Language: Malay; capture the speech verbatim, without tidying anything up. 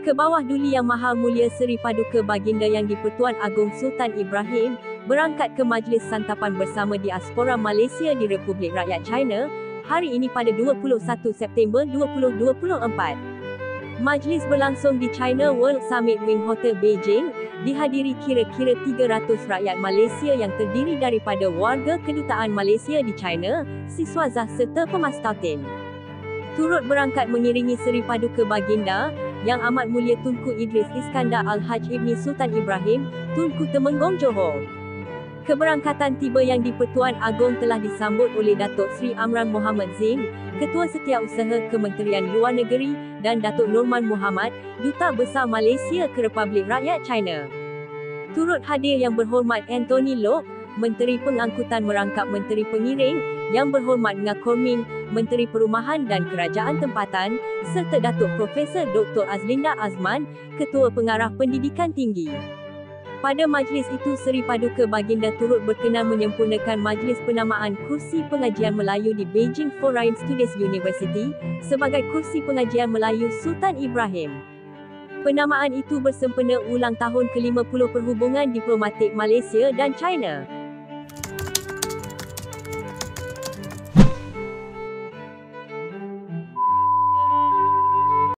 Ke bawah duli Yang Maha Mulia Seri Paduka Baginda Yang di-Pertuan Agong Sultan Ibrahim berangkat ke Majlis Santapan Bersama Diaspora Malaysia di Republik Rakyat China hari ini pada dua puluh satu September dua ribu dua puluh empat. Majlis berlangsung di China World Summit Wing Hotel Beijing, dihadiri kira-kira tiga ratus rakyat Malaysia yang terdiri daripada warga kedutaan Malaysia di China, siswazah serta pemastautin. Turut berangkat mengiringi Seri Paduka Baginda, Yang Amat Mulia Tunku Idris Iskandar Al-Haj Ibni Sultan Ibrahim, Tunku Temenggong Johor. Keberangkatan tiba Yang di-Pertuan Agong telah disambut oleh Datuk Seri Amran Mohamad Zain, Ketua Setiausaha Kementerian Luar Negeri, dan Datuk Norman Muhammad, Duta Besar Malaysia ke Republik Rakyat China. Turut hadir Yang Berhormat Anthony Loke, Menteri Pengangkutan Merangkap Menteri Pengiring, Yang Berhormat Ngah Korming, Menteri Perumahan dan Kerajaan Tempatan, serta Datuk Profesor Doktor Azlinda Azman, Ketua Pengarah Pendidikan Tinggi. Pada majlis itu Seri Paduka Baginda turut berkenan menyempurnakan majlis penamaan Kursi Pengajian Melayu di Beijing Foreign Studies University sebagai Kursi Pengajian Melayu Sultan Ibrahim. Penamaan itu bersempena ulang tahun ke lima puluh Perhubungan Diplomatik Malaysia dan China.